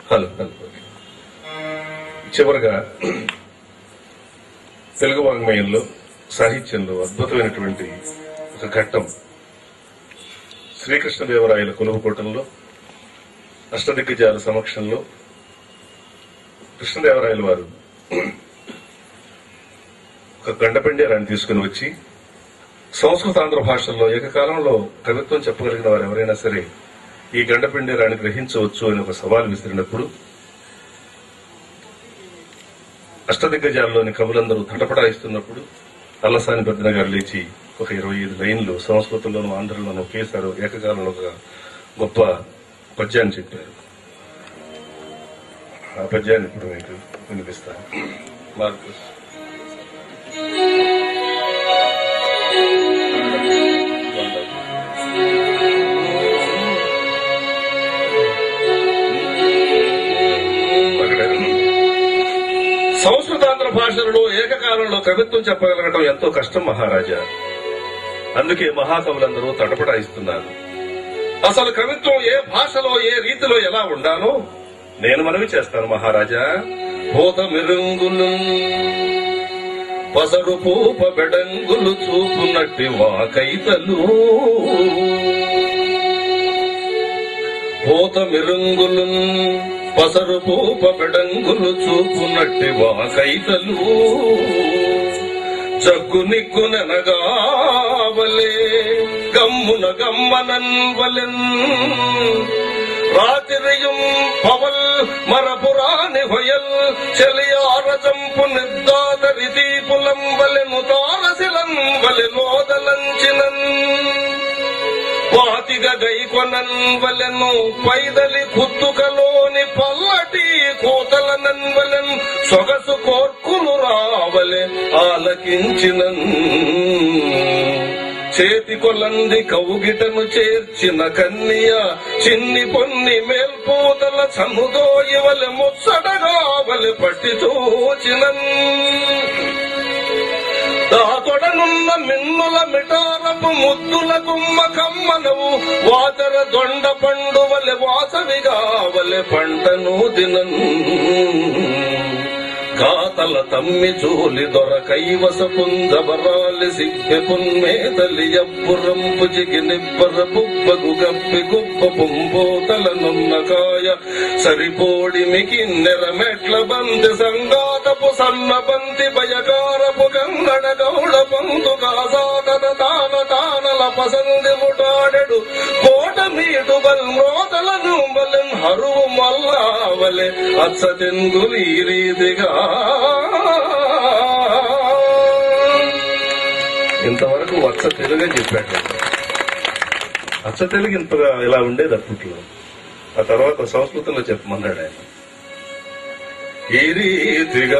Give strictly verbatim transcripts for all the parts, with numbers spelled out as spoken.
Hello చివరగా తెలుగు వాంగ్మయంలో సాహిత్యంలో అద్భుతమైనటువంటి ఒక ఘట్టం శ్రీకృష్ణదేవరాయల కొలువుకోటంలో అష్టదిగ్గజాల సమక్షంలో కృష్ణదేవరాయల వారు ఒక గండపెండేరాన్ని తీసుకుని వచ్చి సంస్కృతాంధ్ర భాషల్లో ఏకకాలంలో కవిత్వం చెప్పగలిగిన వారు ఎవరైనా సరే ఈ గండపెండేరాన్ని గ్రహించవచ్చు అని ఒక సవాల్ విసిరినప్పుడు అష్టదిగ్గజాల్లోని కవులందరూ తటపటాయిస్తున్నప్పుడు అల్లసాని పెద్దన గారు లేచి ఒక ఇరవై ఐదు లైన్లు సంస్కృతంలోనూ ఆంధ్రలోనూ ఒకేసారి ఏకకాలంలో ఒక గొప్ప పద్యాన్ని చెప్పారు. ఆ పద్యాన్ని ఇప్పుడు మీకు వినిపిస్తాను. మార్కస్ సంస్కృతాంధ్ర భాషలలో ఏకకాలంలో కవిత్వం చెప్పగలగడం ఎంతో కష్టం మహారాజా. అందుకే మహాకవులందరూ తటపటాయిస్తున్నారు. అసలు కవిత్వం ఏ భాషలో ఏ రీతిలో ఎలా ఉండాలో నేను మనవి చేస్తాను మహారాజా. పోత మెరుంగులు పసరు పూప బెడంగులు చూపునట్టి వాకైతలు పోత మెరుంగులు పసరు పూప బెడంగులు చూపునట్టి వాకైతలు జగ్గు నిగ్గుననగావలే గమ్మున గమ్మనన్వలెన్ రాత్రియం పవల్ మరపురాని హొయల్ చెలియారజంపు నిర్దాతరి దీపులం వలెను తారసిలం వలె నోదలంచినన్ పాతిగ గైకొనన్ వలెను పైదలి కుత్తుకలోని పల్లటి కోతలనన్ వలెన్ సొగసు కోర్కులు రావలె ఆలకించినన్ చేతి కొలంది కౌగిటను చేర్చిన కన్య చిన్ని పొన్ని మేల్పూతల సముదోయవలె ముచ్చటగావలె పట్టి చూచినన్ దాతొడనున్న మిన్నుల మిటారపు ముద్దుల గుమ్మ కమ్మనవు వాతర దొండ పండువలె వాసవిగావలె పంటను దినన్ గాతల తమ్మి జోలి దొర కైవస పుంజబరాలి సిగ్గె పున్మేతలి ఎప్పురంపు జిగి నిబ్బర బుబ్బగు గప్పి గుబ్బ పుంబోతల నున్నకాయ సరిపోడిమికి నెరమెట్ల బంతి సంగాతపు సన్న బంతి భయకారపు కన్నడ గౌడ పంతు కాసాతన తాన తానల పసంది ముటాడెడు కోట మీటు బల్ మ్రోతలను బలెన్ హరువు మల్లావలె అచ్చ తెంగులు ఈ రీతిగా. ఇంతవరకు అచ్చ తెలుగే చెప్పాడు. అచ్చ తెలుగు ఇంతగా ఇలా ఉండేది అప్పట్లో. ఆ తర్వాత సంస్కృతంలో చెప్పమన్నాడు ఆయన. ఈ రీతిగా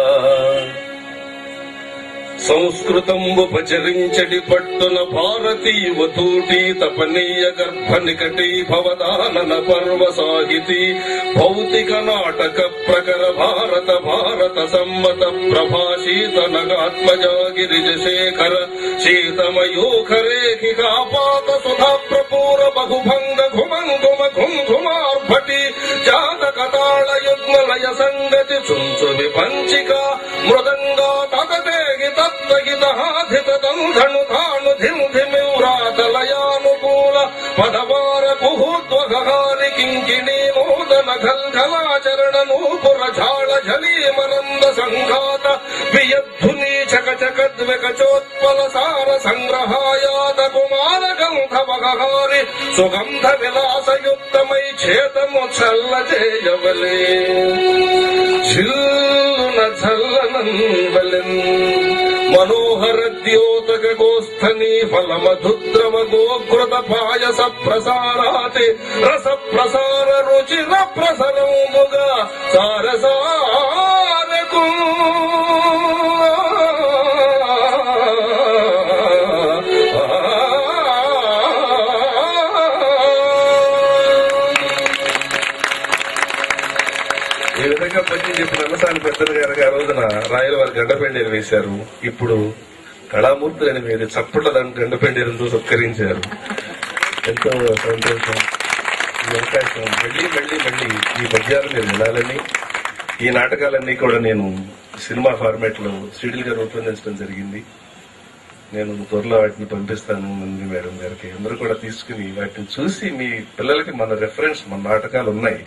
సంస్కృతంబు పచరించడి పట్టున భారతీయ తూటి తపనీయ గర్భ నికటీ భవదానన పర్వ సాహితీ భౌతిక నాటక ప్రకర భారత భారత సమ్మత ప్రభాషీత నగాత్మజాగిరిజ శేఖర శీతమయూఖరేఖి కాపాత సుధా ప్రపూర బహుభంగ ఘుమంఘుమ ఘుంఘుమార్భటి జాతక తాళ యుగ్మలయ సంగతి చుంచు విపంచిక మృదంగా తగదేగి తత్వగితహాధితను ధాను ధిమివ్రాతలయానుకూల పదవార కుహూద్వగారి కింకిణీ నూతన ఖల్ఖలాచరణ నూపుర ఝాళ ఝలీమనంద సంఘాత వియద్ధుని చకచకద్వికచోత్పల సార సంగ్రహాయాత కుమార గంధవగారి సుగంధ విలాసయుక్తమై ఛేదము చల్ల చేయవలే ఝల్లున చల్లనంబలెన్ మనోహర ద్యోతక గోస్థనీ ఫల మధుద్రవ గోఘృత పాయస ప్రసారాతి రస ప్రసార రుచిర ప్రసరముగా సారసారకు ఈ విధంగా పద్యం చెప్పిన అన్నసాని పెద్దలు గారు ఆ రోజున రాయల వారి గండపెండేరు వేశారు. ఇప్పుడు కళామూర్తులని మీరు చప్పట్ల గండపెండేరుతో సత్కరించారు. ఎంతో సంతోషం. ఈ అవకాశం మళ్లీ మళ్లీ మళ్లీ ఈ ఈ పద్యాలు మీరు వినాలని, ఈ నాటకాలన్నీ కూడా నేను సినిమా ఫార్మాట్ లో సీడీలుగా రూపొందించడం జరిగింది. నేను త్వరలో వాటిని పంపిస్తాను నంది మేడం గారికి. అందరూ కూడా తీసుకుని వాటిని చూసి మీ పిల్లలకి మన రెఫరెన్స్, మన నాటకాలు ఉన్నాయి,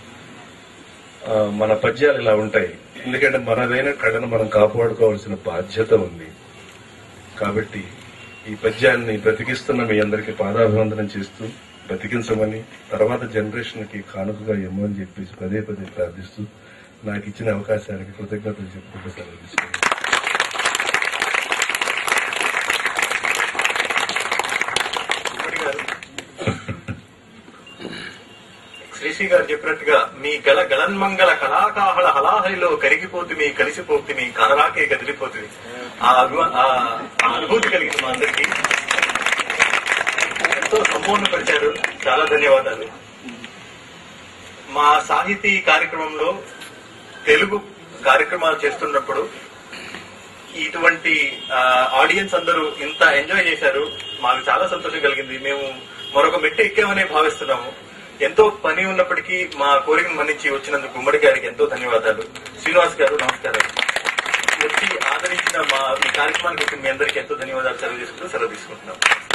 మన పద్యాలు ఇలా ఉంటాయి. ఎందుకంటే మనదైన కళను మనం కాపాడుకోవాల్సిన బాధ్యత ఉంది. కాబట్టి ఈ పద్యాన్ని బ్రతికిస్తున్న మీ అందరికీ పాదాభివందనం చేస్తూ బ్రతికించమని, తర్వాత జనరేషన్ కి కానుకగా ఇమ్మని చెప్పేసి పదే పదే ప్రార్థిస్తూ నాకు ఇచ్చిన అవకాశానికి కృతజ్ఞతలు చెప్పుకుంటూ సెలవు తీసుకున్నాను. శ్రీశ్రీ గారు చెప్పినట్టుగా మీ గల గళన్మంగళ కళాకాహళ హలాహలిలో కరిగిపోతుంది, కలిసిపోతుంది, కనరాకే కదిలిపోతుంది. ఆ అనుభూతి కలిగింది మా అందరికీ. ఎంతో సంపూర్ణపరిచారు. చాలా ధన్యవాదాలు. మా సాహితీ కార్యక్రమంలో తెలుగు కార్యక్రమాలు చేస్తున్నప్పుడు ఇటువంటి ఆడియన్స్ అందరూ ఇంత ఎంజాయ్ చేశారు. మాకు చాలా సంతోషం కలిగింది. మేము మరొక మెట్టు ఎక్కామనే భావిస్తున్నాము. ఎంతో పని ఉన్నప్పటికీ మా కోరికను మన్నించి వచ్చినందుకు గుమ్మడి గారికి ఎంతో ధన్యవాదాలు. శ్రీనివాస్ గారు నమస్కారం. వచ్చి ఆదరించిన మా ఈ కార్యక్రమానికి మీ అందరికీ ఎంతో ధన్యవాదాలు సెలవు తీసుకుంటూ సెలవు తీసుకుంటున్నాం.